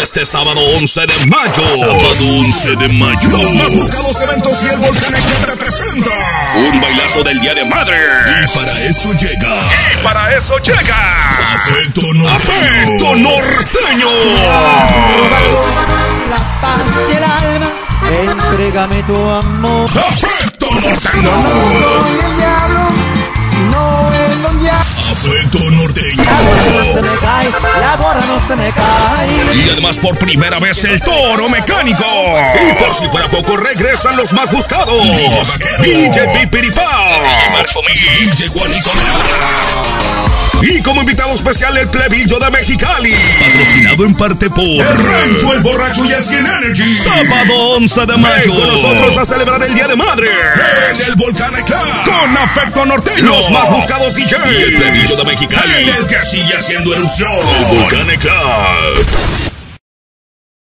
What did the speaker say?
este sábado 11 de mayo. Sábado 11 de mayo. Los más buscados eventos y el Volcán Eclat te presenta un bailazo del Día de Madre. Y para eso llega. Afecto Norteño. Afecto Norteño. La paz y el alma, entrégame tu amor. Afecto Norteño. Afecto Norteño. La gorra no se me cae, la gorra no se me cae. Y además por primera vez el Toro Mecánico. Y por si fuera poco regresan los más buscados. DJ Pipiripao. DJ Juanito Melana. Y como invitado especial el Plebillo de Mexicali. Patrocinado en parte por El Rancho, El Borracho y el 100 Energy. Sábado 11 de mayo. Ven con nosotros a celebrar el Día de Madre En el Volcán Eclat. con Afecto Norteño. Los más buscados DJ. Y el Plebillo de Mexicali. En el que sigue haciendo erupción. El Volcán Eclat.